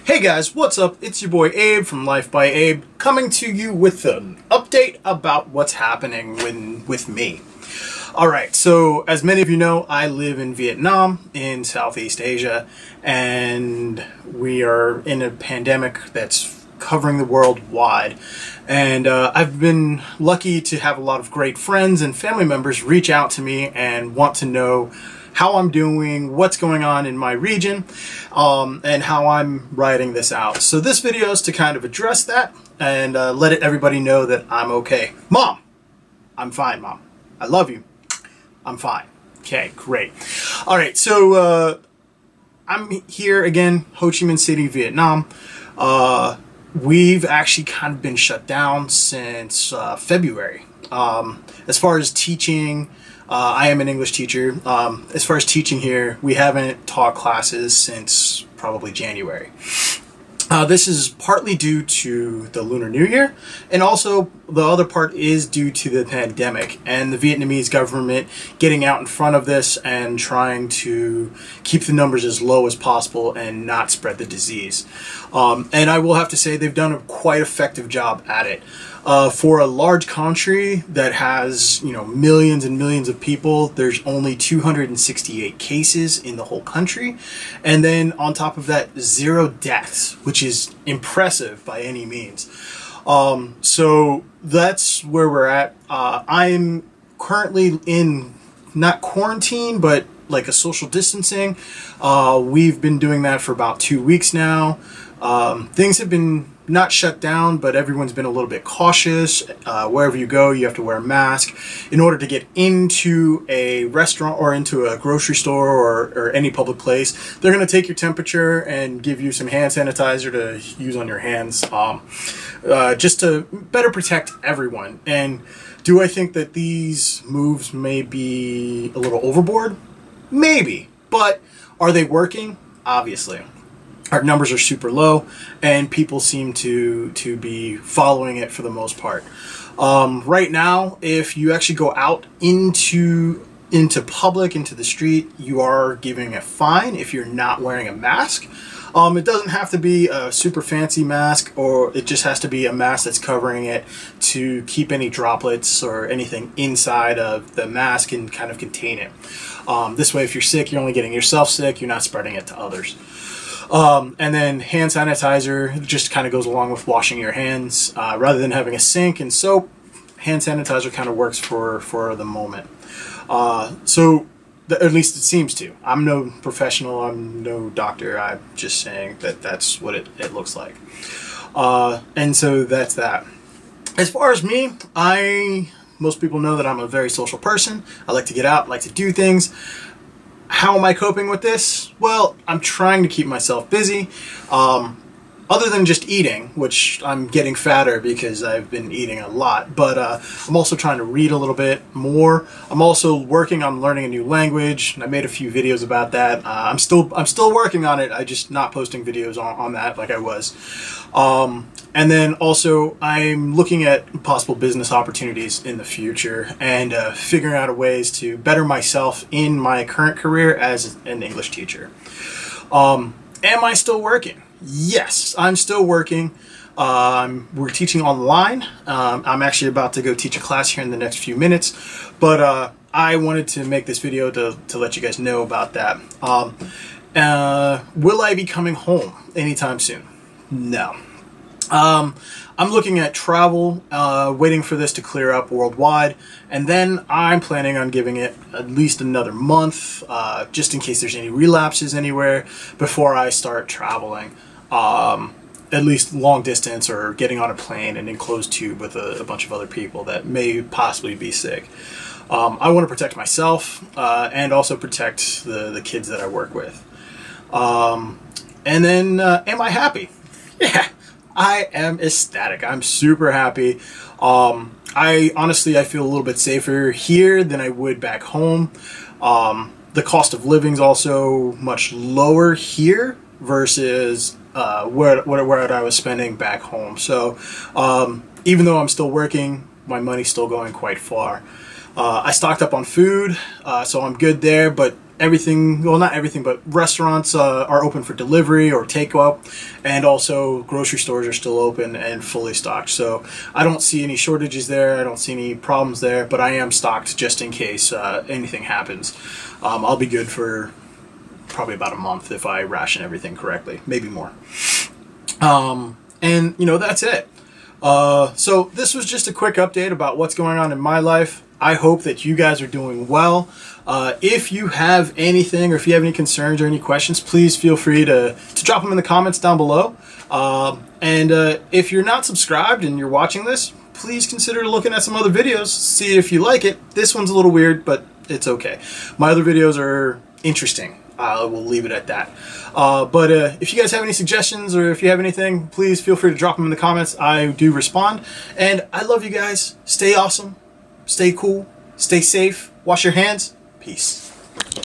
Hey guys, what's up? It's your boy Abe from Life by Abe, coming to you with an update about what's happening with me. Alright, so as many of you know, I live in Vietnam in Southeast Asia, and we are in a pandemic that's covering the world wide. And I've been lucky to have a lot of great friends and family members reach out to me and want to know how I'm doing, what's going on in my region, and how I'm riding this out. So this video is to kind of address that and let everybody know that I'm okay. Mom! I'm fine, Mom. I love you. I'm fine. Okay, great. Alright, so I'm here again, Ho Chi Minh City, Vietnam. We've actually kind of been shut down since February. As far as teaching, I am an English teacher. As far as teaching here, we haven't taught classes since probably January. This is partly due to the Lunar New Year, and also the other part is due to the pandemic and the Vietnamese government getting out in front of this and trying to keep the numbers as low as possible and not spread the disease. And I will have to say they've done a quite effective job at it. For a large country that has, millions and millions of people, there's only 268 cases in the whole country. And then on top of that, 0 deaths, which is impressive by any means. So that's where we're at. I'm currently in, not quarantine, but like a social distancing. We've been doing that for about 2 weeks now. Things have been not shut down, but everyone's been a little bit cautious. Wherever you go, you have to wear a mask. In order to get into a restaurant or into a grocery store or any public place, they're going to take your temperature and give you some hand sanitizer to use on your hands, just to better protect everyone. And do I think that these moves may be a little overboard? Maybe. But are they working? Obviously. Our numbers are super low, and people seem to be following it for the most part. Right now, if you actually go out into public, into the street, you are giving a fine if you're not wearing a mask. It doesn't have to be a super fancy mask, or it just has to be a mask that's covering it to keep any droplets or anything inside of the mask and kind of contain it. This way, if you're sick, you're only getting yourself sick, you're not spreading it to others. And then hand sanitizer just kind of goes along with washing your hands. Rather than having a sink and soap, hand sanitizer kind of works for the moment. At least it seems to. I'm no professional, I'm no doctor, I'm just saying that that's what it looks like. And so that's that. As far as me, most people know that I'm a very social person. I like to get out, like to do things. How am I coping with this? Well, I'm trying to keep myself busy. Other than just eating, which I'm getting fatter because I've been eating a lot, but I'm also trying to read a little bit more. I'm also working on learning a new language, and I made a few videos about that. I'm still working on it. I'm just not posting videos on that like I was. And then also I'm looking at possible business opportunities in the future and figuring out ways to better myself in my current career as an English teacher. Am I still working? Yes, I'm still working. We're teaching online. I'm actually about to go teach a class here in the next few minutes, but I wanted to make this video to let you guys know about that. Will I be coming home anytime soon? No. I'm looking at travel, waiting for this to clear up worldwide, and then I'm planning on giving it at least another month, just in case there's any relapses anywhere, before I start traveling. At least long distance, or getting on a plane and in closed tube with a bunch of other people that may possibly be sick. I want to protect myself, and also protect the kids that I work with. And then, am I happy? Yeah. I am ecstatic. I'm super happy. I feel a little bit safer here than I would back home. The cost of living is also much lower here versus where I was spending back home. So even though I'm still working, my money's still going quite far. I stocked up on food, so I'm good there, but everything, well, not everything, but restaurants are open for delivery or takeout, and also grocery stores are still open and fully stocked. So I don't see any shortages there. I don't see any problems there, but I am stocked just in case anything happens. I'll be good for probably about a month if I ration everything correctly, maybe more. And you know, that's it. So this was just a quick update about what's going on in my life. I hope that you guys are doing well. If you have anything, or if you have any concerns or any questions, please feel free to drop them in the comments down below. And if you're not subscribed and you're watching this, please consider looking at some other videos, see if you like it. This one's a little weird, but it's okay. My other videos are interesting. We'll leave it at that. But if you guys have any suggestions, or if you have anything, please feel free to drop them in the comments. I do respond. And I love you guys. Stay awesome. Stay cool. Stay safe. Wash your hands. Peace.